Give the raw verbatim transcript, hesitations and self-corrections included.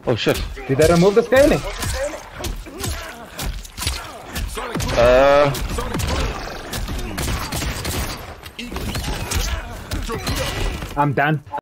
Oh shit. Did I remove the scaling? Uh. I'm done.